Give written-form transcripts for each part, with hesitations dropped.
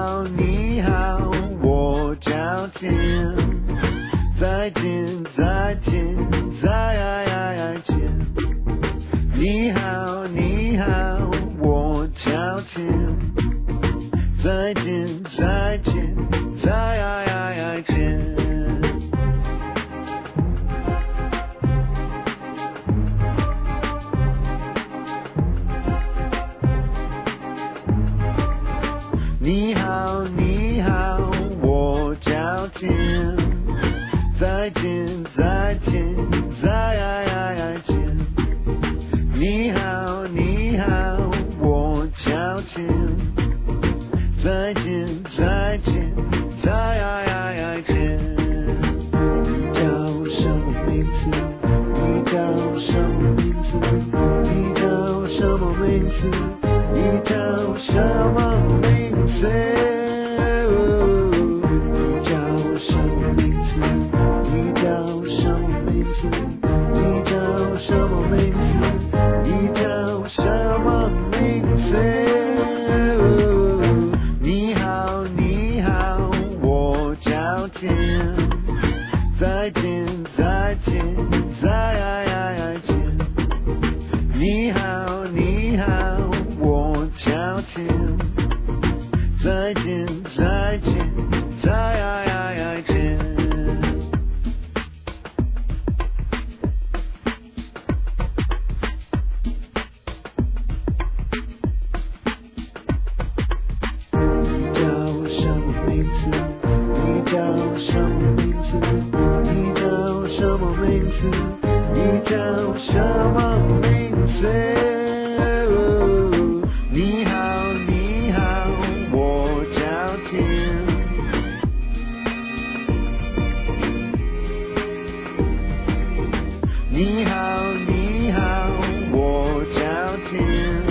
好，你好，我叫天。再见，再见，再见。你好，你好，我叫天。再见，再见，再见。你好，你好，我叫天。再见，再见，再见。你好，你好，我叫天。再见，再见，再见。你叫什么名字？你叫什么名字？你叫什么名字？你叫什么名字？你叫什么名字？你叫什么名字？你叫什么名字？你叫什么名字？你好，你好，我叫天。再见，再见，再见。你好，你好，我叫天。再见，再见，再见。你叫什么名字？你叫什么名字？你叫什么名字？你叫什么名字？你好，你好，我叫天。你好，你好，我叫天。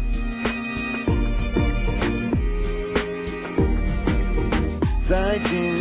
再见。